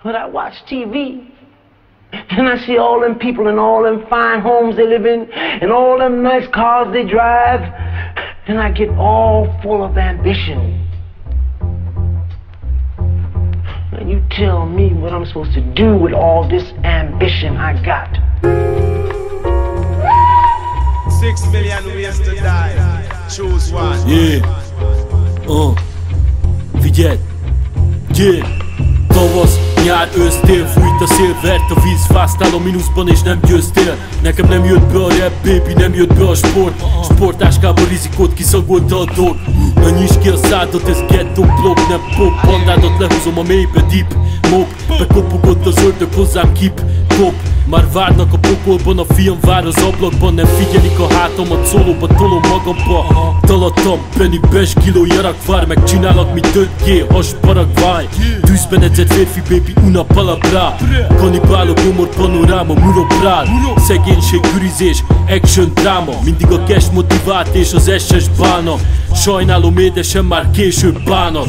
But I watch TV, and I see all them people in all them fine homes they live in, and all them nice cars they drive, and I get all full of ambition. And you tell me what I'm supposed to do with all this ambition I got. 6 million ways to die. Choose one. Yeah. Figyelj. Yeah. Tavasz, nyár, ősztél, fújt a szél, vert a víz, fáztál a mínuszban és nem győztél. Nekem nem jött be a rap, baby, nem jött be a sport. Sportáskába rizikót kiszagolta a dog. Na nyisd ki a szádat, ez ghetto blog, nem pop. Bandádat lehúzom a mélybe, deep mop. Bekopogott az ördög hozzám, kip, kop. Már várnak a pokolban, a fiam vár az ablakban. Nem figyelik a hátamat, szólóba tolom magamba. Dalattam, Benny Bash, kiló jarakvár. Megcsinálak, mint 5G, has Paraguay. Tűzben edzett férfi, baby, una palabra. Kanibálok, nyomor, panoráma, murobrál. Szegénység, gürizés, action, dráma. Mindig a cash motivált és az SS bánat. Sajnálom, édesem, már később bánat.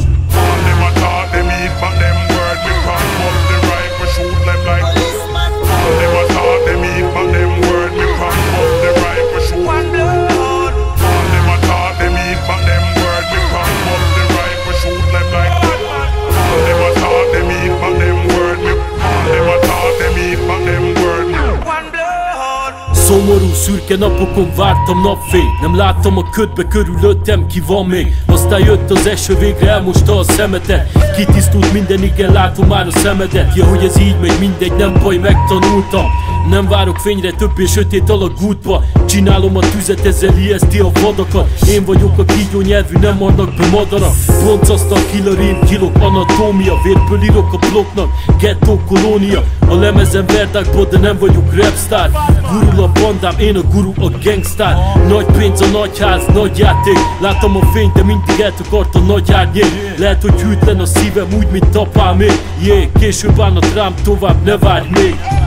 Szomorú, szürke napokon vártam napfény. Nem láttam a ködbe körülöttem, ki van még. Aztán jött az eső, végre elmosta a szemetet. Kitisztult minden, igen, látom már a szemedet. Ja, hogy ez így megy, mindegy, nem baj, megtanultam. Nem várok fényre, többé sötét alagútba. Csinálom a tüzet, ezzel ijeszti a vadakat. Én vagyok a kígyó nyelvű, nem adnak be madarak. Boncasztal, kilarin, kilok, anatómia. Vérből írok a blokknak, ghetto kolónia. A lemezen verdákból, de nem vagyok rapstar. Gurul a bandám, én a guru, a gangster. Nagy pénz, a nagy ház, nagy játék. Láttam a fényt, de mindig eltakart a nagy árnyék. Lehet, hogy hűtlen a szívem, úgy, mint apámé. Később állnak rám tovább, ne várj még.